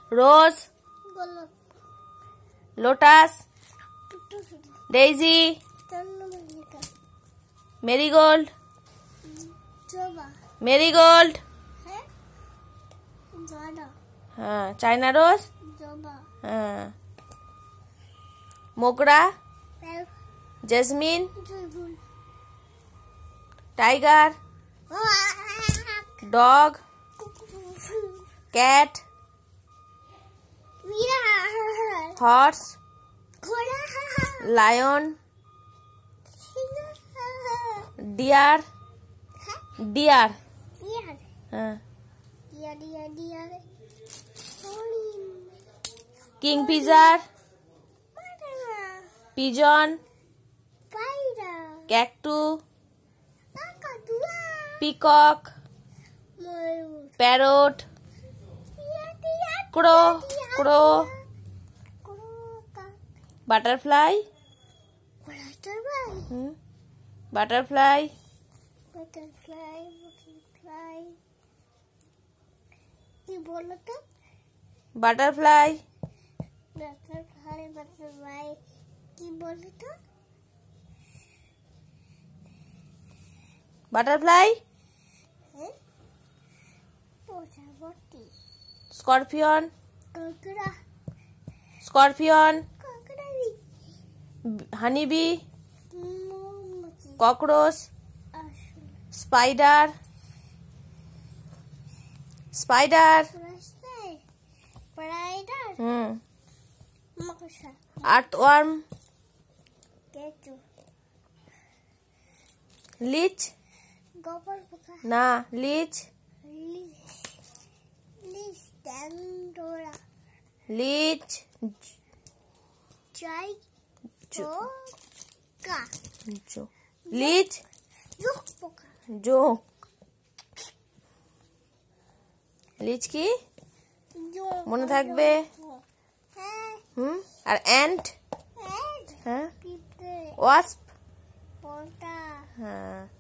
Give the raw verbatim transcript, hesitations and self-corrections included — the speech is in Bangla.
রোজ, লোটাস, ডেইজি, মেরিগোল্ড, মেরিগোল্ড, হ্যাঁ চায়না রোজ, হ্যাঁ mogra, jasmine, tiger, dog, cat, horse, lion, deer, deer, হ্যাঁ kingfisher, pigeon, cockatoo, peacock, parrot, crow, crow, butterfly, butterfly, butterfly butterfly কি বলো তো? বাটারফ্লাই, বাটারফ্লাই বাটারফ্লাই কি বলো তো? বাটারফ্লাই, প্রজাপতি, স্করপিয়ন, কাঁকড়া, স্করপিয়ন, কাঁকড়াবি, হানিবি, মৌমাছি, ককরোচ, আসল, স্পাইডার, স্পাইডার, স্পাইডার, হুম মশা, আর্থওয়ার্ম, কেঁচো, লিচ, গোবর পোকা, না লিচ, লিচ, লিচ, ট্যান্ডোরা, লিচ, চাই, পোকা, লিচ, জোক পোকা, জোক, লিচ কি জোক, মনে থাকবে? হ্যাঁ, হুম আর অ্যান্ট, হ্যাঁ, হ্যাঁ পিঁপড়ে, ওয়াস্প, পোটা, হ্যাঁ